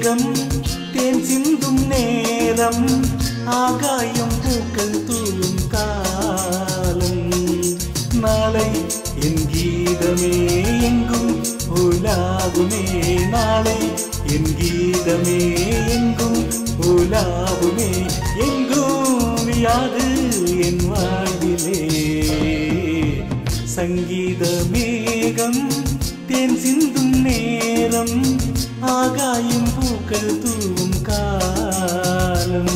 சங்கீதம் தேன் சிந்தும் நேரம் ஆகாயம் பூக்கள் தூவும் காலம் நாளை என் கீதமே எங்கும் உலாவுமே நாளை என் கீதமே எங்கும் உலாவுமே எங்கும் யாது என் வாழ்விலே சங்கீத மேகம் தேன் சிந்தும் நேரம் ஆகாயம் பூக்கள் தூவும் காலம்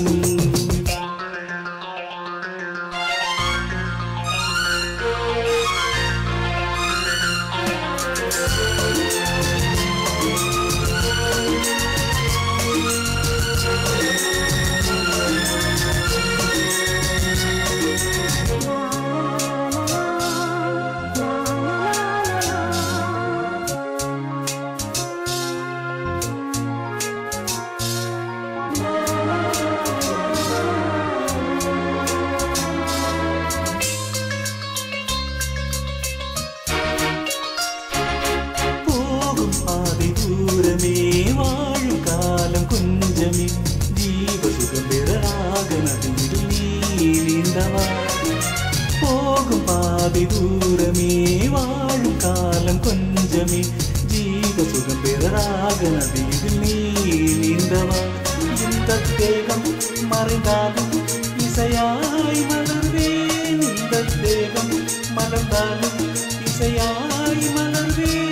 தூரமே வாழும் காலம் கொஞ்சமே ஜீவ சுகம் பெறாக நதியில் நீந்தவா போகும் பாதை தூரமே வாழும் காலம் கொஞ்சமே ஜீவ சுகம் பெறாக நதியில் நீந்தவா இந்த தேகம் மறைந்தாலும் இசையாய் மலர்வேன் இந்த தேகம் மலர்ந்தாலும் இசையாய் மலர்வேன்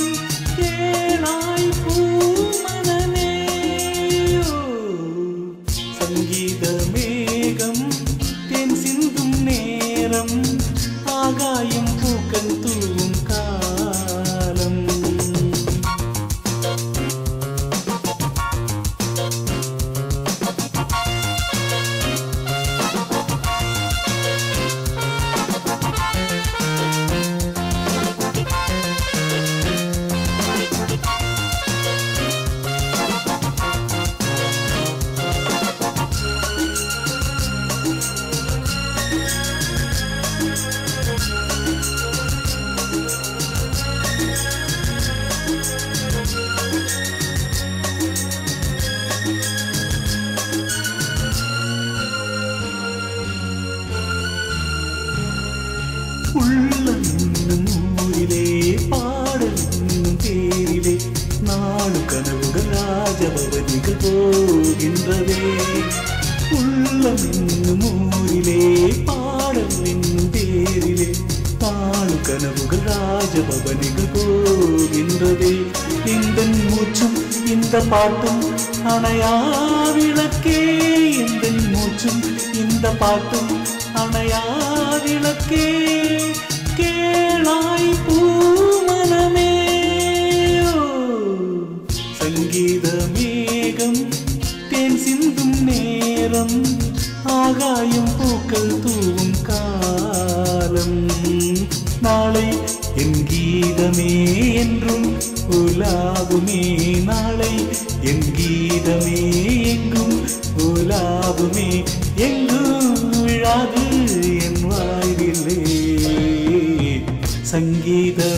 சங்கீத மேகம் தேன் சிந்தும் நேரம் ஆகாயம் பூக்கள் தூவும் காலம் உள்ளம் என்னும் ஊரிலே பாடல் என்னும் தேரிலே நாடு கனவுகள் ராஜபவனிகள் போகின்றதே உள்ளம் என்னும் ஊரிலே பாடல் என்னும் தேரிலே நாடு கனவுகள் ராஜபவனிகள் போகின்றதே இந்த மூச்சும் இந்த பாட்டும் அணையா விளக்கே இந்த மூச்சும் இந்த பாட்டும் அணையா விளக்கே கேளாய் பூமனமே சங்கீத மேகம் தேன் சிந்தும் நேரம் ஆகாயம் பூக்கள் தூவும் காலம் நாளை என் கீதமே என்றும் உலாவுமே நாளை என் கீதமே எங்கும் உலாவுமே எங்கும் விழாது என் வாழ்விலே சங்கீத